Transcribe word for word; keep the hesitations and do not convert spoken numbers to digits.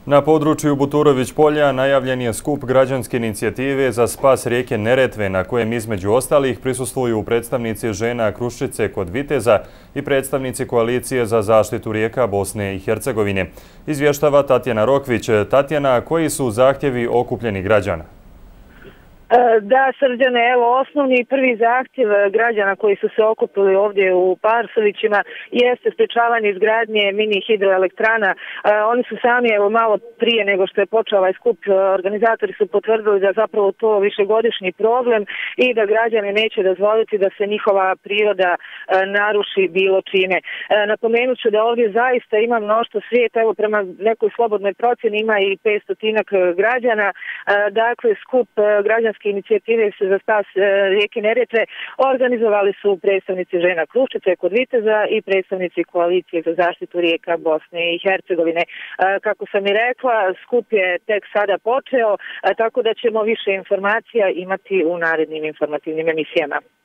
Na području Buturović polja najavljen je skup građanske inicijative za spas rijeke Neretve, na kojem između ostalih prisustvuju predstavnici žena Kruščice kod Viteza i predstavnici koalicije za zaštitu rijeka Bosne i Hercegovine. Izvještava Tatjana Rokvić. Tatjana, koji su zahtjevi okupljenih građana? Da, Srđane, evo osnovni prvi zahtjev građana koji su se okupili ovdje u Parsovićima jeste sprečavanje izgradnje mini hidroelektrana. Oni su sami, evo malo prije nego što je počeo ovaj skup, organizatori su potvrdili da zapravo to višegodišnji problem i da građani neće dozvoliti da se njihova priroda naruši bilo čime. Napomenut ću da ovdje zaista ima mnoštvo svijeta, evo prema nekoj slobodnoj procjeni ima i petstotinak građana. Dakle, skup građanske inicijative za spas rijeke Neretve organizovali su predstavnici žena Kruščice kod Viteza i predstavnici koalicije za zaštitu rijeka Bosne i Hercegovine. Kako sam i rekla, skup je tek sada počeo, tako da ćemo više informacija imati u narednim informativnim emisijama.